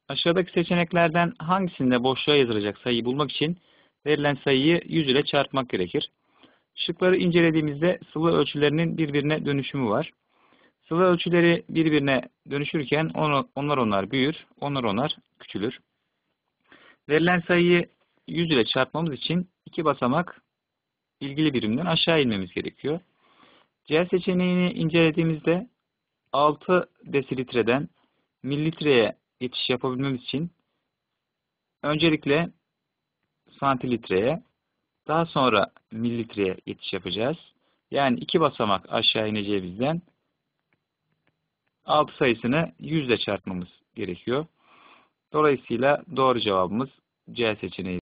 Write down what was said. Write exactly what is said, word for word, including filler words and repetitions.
Aşağıdaki seçeneklerden hangisinde boşluğa yazılacak sayıyı bulmak için verilen sayıyı yüz ile çarpmak gerekir? Şıkları incelediğimizde sıvı ölçülerinin birbirine dönüşümü var. Sıvı ölçüleri birbirine dönüşürken onlar onlar büyür, onlar onlar küçülür. Verilen sayıyı yüz ile çarpmamız için iki basamak ilgili birimden aşağı inmemiz gerekiyor. C seçeneğini incelediğimizde altı desilitreden mililitreye geçiş yapabilmemiz için öncelikle santilitreye, daha sonra mililitreye geçiş yapacağız. Yani iki basamak aşağı ineceğimizden altı sayısını yüz ile çarpmamız gerekiyor. Dolayısıyla doğru cevabımız C seçeneği.